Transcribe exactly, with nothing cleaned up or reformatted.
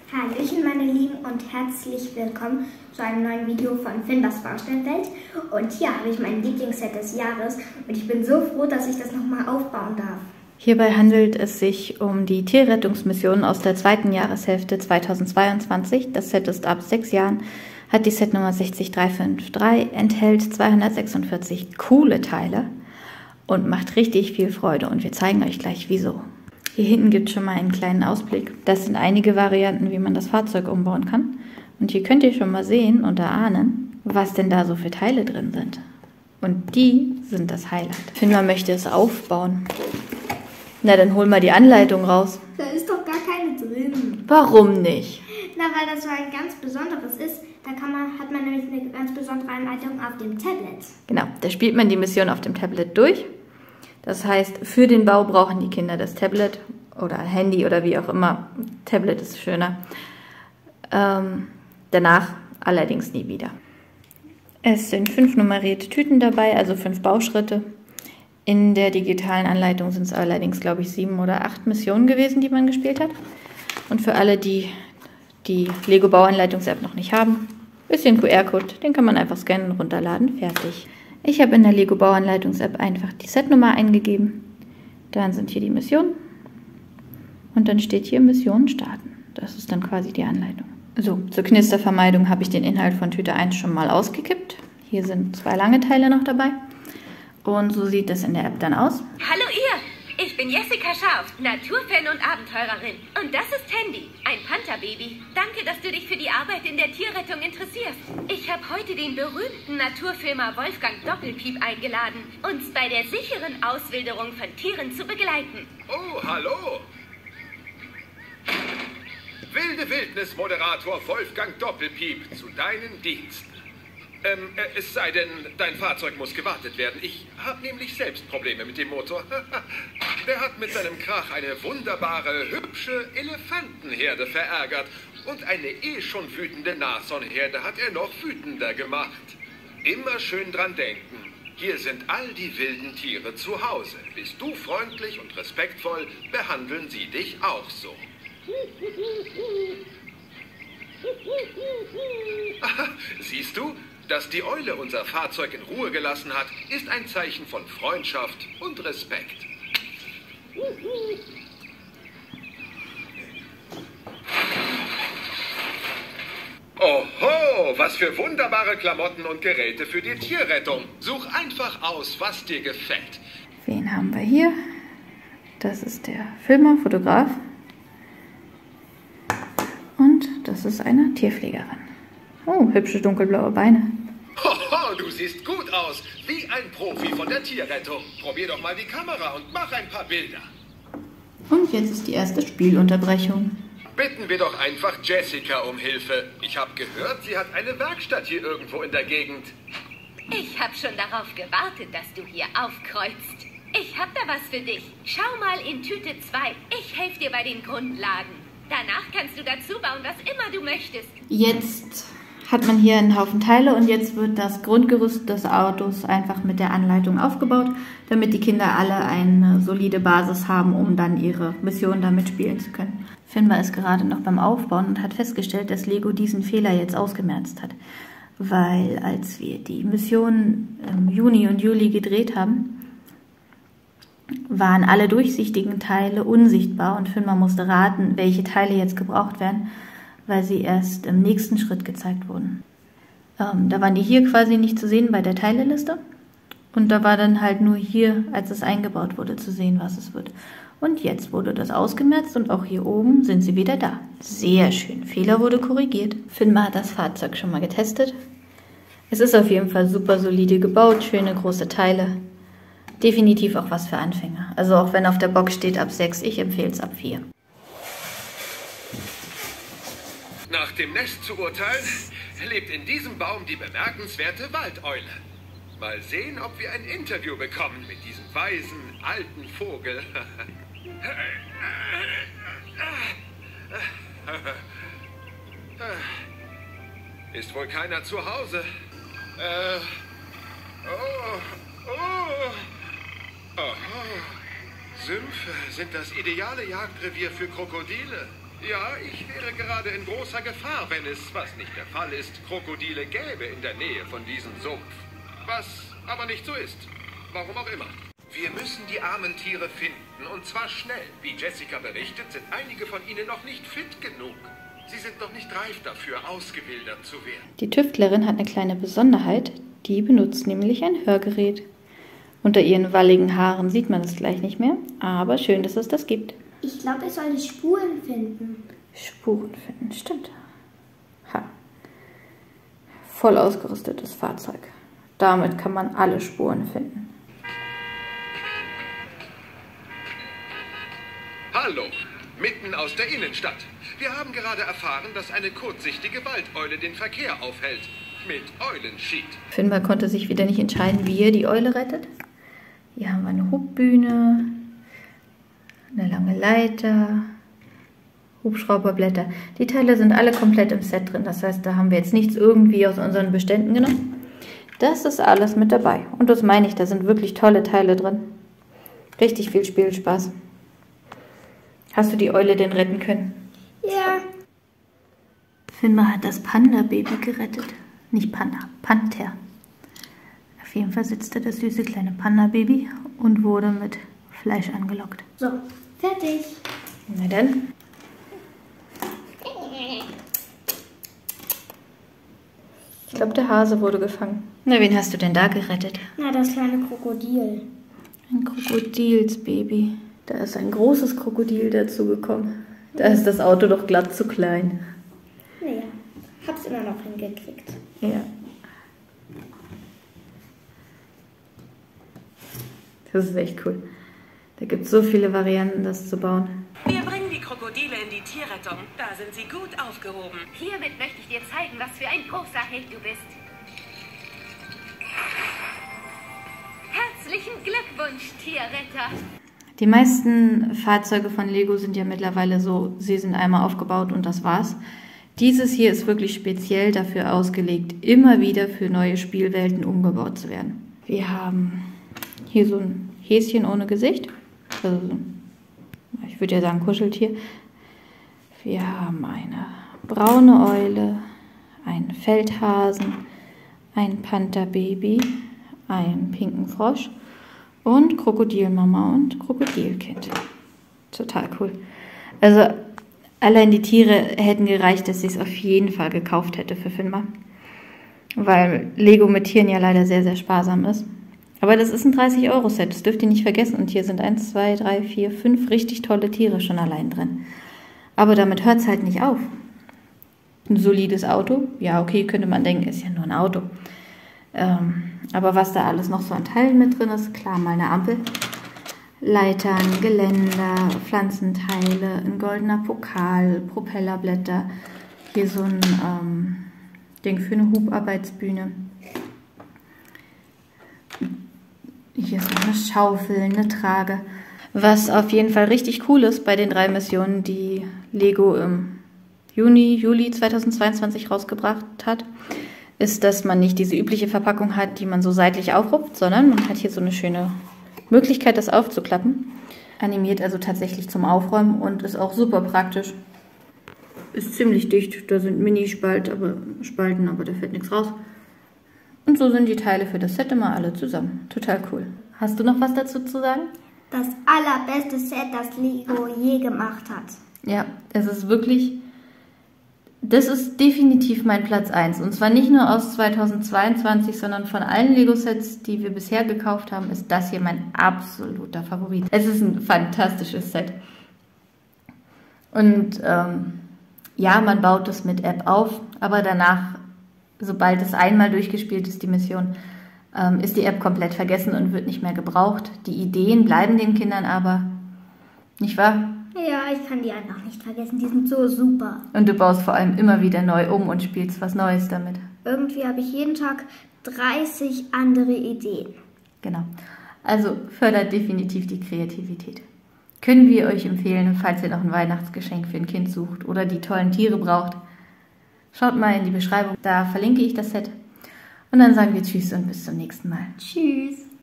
Hallöchen meine Lieben und herzlich willkommen zu einem neuen Video von Finbas Baustellenwelt. Und hier habe ich mein Lieblingsset des Jahres und ich bin so froh, dass ich das nochmal aufbauen darf. Hierbei handelt es sich um die Tierrettungsmission aus der zweiten Jahreshälfte zweitausendzweiundzwanzig. Das Set ist ab sechs Jahren, hat die Setnummer sechs drei fünf drei, enthält zweihundertsechsundvierzig coole Teile und macht richtig viel Freude. Und wir zeigen euch gleich wieso. Hier hinten gibt es schon mal einen kleinen Ausblick. Das sind einige Varianten, wie man das Fahrzeug umbauen kann. Und hier könnt ihr schon mal sehen und erahnen, was denn da so für Teile drin sind. Und die sind das Highlight. Finma möchte es aufbauen. Na, dann hol mal die Anleitung raus. Da ist doch gar keine drin. Warum nicht? Na, weil das so ein ganz besonderes ist. Da kann man, hat man nämlich eine ganz besondere Anleitung auf dem Tablet. Genau, da spielt man die Mission auf dem Tablet durch. Das heißt, für den Bau brauchen die Kinder das Tablet oder Handy oder wie auch immer. Tablet ist schöner. Ähm, danach allerdings nie wieder. Es sind fünf nummerierte Tüten dabei, also fünf Bauschritte. In der digitalen Anleitung sind es allerdings, glaube ich, sieben oder acht Missionen gewesen, die man gespielt hat. Und für alle, die die Lego Bauanleitungs-App noch nicht haben, bisschen Q R-Code, den kann man einfach scannen, runterladen, fertig. Ich habe in der Lego Bauanleitungs-App einfach die Setnummer eingegeben. Dann sind hier die Missionen. Und dann steht hier Missionen starten. Das ist dann quasi die Anleitung. So, zur Knistervermeidung habe ich den Inhalt von Tüte eins schon mal ausgekippt. Hier sind zwei lange Teile noch dabei. Und so sieht das in der App dann aus. Hallo ihr! Ich bin Jessica Scharf, Naturfan und Abenteurerin. Und das ist Tandy, ein Pantherbaby. Danke, dass du dich für die Arbeit in der Tierrettung interessierst. Ich habe heute den berühmten Naturfilmer Wolfgang Doppelpiep eingeladen, uns bei der sicheren Auswilderung von Tieren zu begleiten. Oh, hallo! Wilde Wildnis-Moderator Wolfgang Doppelpiep zu deinen Diensten. Ähm, äh, es sei denn, dein Fahrzeug muss gewartet werden. Ich habe nämlich selbst Probleme mit dem Motor. Der hat mit seinem Krach eine wunderbare, hübsche Elefantenherde verärgert. Und eine eh schon wütende Nashornherde hat er noch wütender gemacht. Immer schön dran denken. Hier sind all die wilden Tiere zu Hause. Bist du freundlich und respektvoll, behandeln sie dich auch so. Siehst du? Dass die Eule unser Fahrzeug in Ruhe gelassen hat, ist ein Zeichen von Freundschaft und Respekt. Oho, was für wunderbare Klamotten und Geräte für die Tierrettung. Such einfach aus, was dir gefällt. Wen haben wir hier? Das ist der Filmer, Fotograf. Und das ist eine Tierpflegerin. Oh, hübsche dunkelblaue Beine. Hoho, du siehst gut aus, wie ein Profi von der Tierrettung. Probier doch mal die Kamera und mach ein paar Bilder. Und jetzt ist die erste Spielunterbrechung. Bitten wir doch einfach Jessica um Hilfe. Ich habe gehört, sie hat eine Werkstatt hier irgendwo in der Gegend. Ich habe schon darauf gewartet, dass du hier aufkreuzt. Ich habe da was für dich. Schau mal in Tüte zwei. Ich helfe dir bei den Grundlagen. Danach kannst du dazu bauen, was immer du möchtest. Jetzt hat man hier einen Haufen Teile und jetzt wird das Grundgerüst des Autos einfach mit der Anleitung aufgebaut, damit die Kinder alle eine solide Basis haben, um dann ihre Mission damit spielen zu können. Finma ist gerade noch beim Aufbauen und hat festgestellt, dass Lego diesen Fehler jetzt ausgemerzt hat. Weil als wir die Mission im Juni und Juli gedreht haben, waren alle durchsichtigen Teile unsichtbar und Finma musste raten, welche Teile jetzt gebraucht werden, weil sie erst im nächsten Schritt gezeigt wurden. Ähm, da waren die hier quasi nicht zu sehen bei der Teileliste und da war dann halt nur hier, als es eingebaut wurde, zu sehen, was es wird. Und jetzt wurde das ausgemerzt und auch hier oben sind sie wieder da. Sehr schön, Fehler wurde korrigiert. Finma hat das Fahrzeug schon mal getestet. Es ist auf jeden Fall super solide gebaut, schöne große Teile. Definitiv auch was für Anfänger. Also auch wenn auf der Box steht ab sechs, ich empfehle es ab vier. Nach dem Nest zu urteilen, lebt in diesem Baum die bemerkenswerte Waldeule. Mal sehen, ob wir ein Interview bekommen mit diesem weisen, alten Vogel. Ist wohl keiner zu Hause. Äh, oh, oh. Aha. Sümpfe sind das ideale Jagdrevier für Krokodile. Ja, ich wäre gerade in großer Gefahr, wenn es, was nicht der Fall ist, Krokodile gäbe in der Nähe von diesem Sumpf. Was aber nicht so ist. Warum auch immer. Wir müssen die armen Tiere finden, und zwar schnell. Wie Jessica berichtet, sind einige von ihnen noch nicht fit genug. Sie sind noch nicht reif dafür, ausgewildert zu werden. Die Tüftlerin hat eine kleine Besonderheit. Die benutzt nämlich ein Hörgerät. Unter ihren walligen Haaren sieht man es gleich nicht mehr, aber schön, dass es das gibt. Ich glaube, ich soll Spuren finden. Spuren finden, stimmt. Ha. Voll ausgerüstetes Fahrzeug. Damit kann man alle Spuren finden. Hallo, mitten aus der Innenstadt. Wir haben gerade erfahren, dass eine kurzsichtige Waldeule den Verkehr aufhält. Mit Eulenschied. Finbar konnte sich wieder nicht entscheiden, wie er die Eule rettet. Hier haben wir eine Hubbühne, eine lange Leiter, Hubschrauberblätter. Die Teile sind alle komplett im Set drin. Das heißt, da haben wir jetzt nichts irgendwie aus unseren Beständen genommen. Das ist alles mit dabei. Und das meine ich, da sind wirklich tolle Teile drin. Richtig viel Spielspaß. Hast du die Eule denn retten können? Ja. Finbar hat das Panda-Baby gerettet. Nicht Panda, Panther. Auf jeden Fall sitzt da das süße kleine Panda-Baby und wurde mit Fleisch angelockt. So, fertig. Na dann. Ich glaube, der Hase wurde gefangen. Na, wen hast du denn da gerettet? Na, das kleine Krokodil. Ein Krokodilsbaby. Da ist ein großes Krokodil dazugekommen. Da ist das Auto doch glatt zu klein. Naja, hab's immer noch hingekriegt. Ja. Das ist echt cool. Da gibt es so viele Varianten, das zu bauen. Wir bringen die Krokodile in die Tierrettung. Da sind sie gut aufgehoben. Hiermit möchte ich dir zeigen, was für ein großer Held du bist. Herzlichen Glückwunsch, Tierretter. Die meisten Fahrzeuge von Lego sind ja mittlerweile so, sie sind einmal aufgebaut und das war's. Dieses hier ist wirklich speziell dafür ausgelegt, immer wieder für neue Spielwelten umgebaut zu werden. Wir haben hier so ein Häschen ohne Gesicht, also ich würde ja sagen Kuscheltier. Wir haben eine braune Eule, einen Feldhasen, ein Pantherbaby, einen pinken Frosch und Krokodilmama und Krokodilkind. Total cool. Also allein die Tiere hätten gereicht, dass ich es auf jeden Fall gekauft hätte für Finbar. Weil Lego mit Tieren ja leider sehr, sehr sparsam ist. Aber das ist ein dreißig Euro Set, das dürft ihr nicht vergessen. Und hier sind eins, zwei, drei, vier, fünf richtig tolle Tiere schon allein drin. Aber damit hört es halt nicht auf. Ein solides Auto, ja okay, könnte man denken, ist ja nur ein Auto. Ähm, aber was da alles noch so an Teilen mit drin ist, klar, mal eine Ampel. Leitern, Geländer, Pflanzenteile, ein goldener Pokal, Propellerblätter. Hier so ein ähm, Ding für eine Hubarbeitsbühne. Hier ist noch eine Schaufel, eine Trage. Was auf jeden Fall richtig cool ist bei den drei Missionen, die Lego im Juni, Juli zweitausendzweiundzwanzig rausgebracht hat, ist, dass man nicht diese übliche Verpackung hat, die man so seitlich aufrupft, sondern man hat hier so eine schöne Möglichkeit, das aufzuklappen. Animiert also tatsächlich zum Aufräumen und ist auch super praktisch. Ist ziemlich dicht, da sind Mini-Spalten, aber, Spalten, aber da fällt nichts raus. Und so sind die Teile für das Set immer alle zusammen. Total cool. Hast du noch was dazu zu sagen? Das allerbeste Set, das Lego je gemacht hat. Ja, es ist wirklich, das ist definitiv mein Platz eins. Und zwar nicht nur aus zweitausendzweiundzwanzig, sondern von allen Lego-Sets, die wir bisher gekauft haben, ist das hier mein absoluter Favorit. Es ist ein fantastisches Set. Und ähm, ja, man baut es mit App auf, aber danach, sobald es einmal durchgespielt ist, die Mission, ähm, ist die App komplett vergessen und wird nicht mehr gebraucht. Die Ideen bleiben den Kindern aber, nicht wahr? Ja, ich kann die einfach nicht vergessen. Die sind so super. Und du baust vor allem immer wieder neu um und spielst was Neues damit. Irgendwie habe ich jeden Tag dreißig andere Ideen. Genau. Also fördert definitiv die Kreativität. Können wir euch empfehlen, falls ihr noch ein Weihnachtsgeschenk für ein Kind sucht oder die tollen Tiere braucht. Schaut mal in die Beschreibung, da verlinke ich das Set. Und dann sagen wir Tschüss und bis zum nächsten Mal. Tschüss.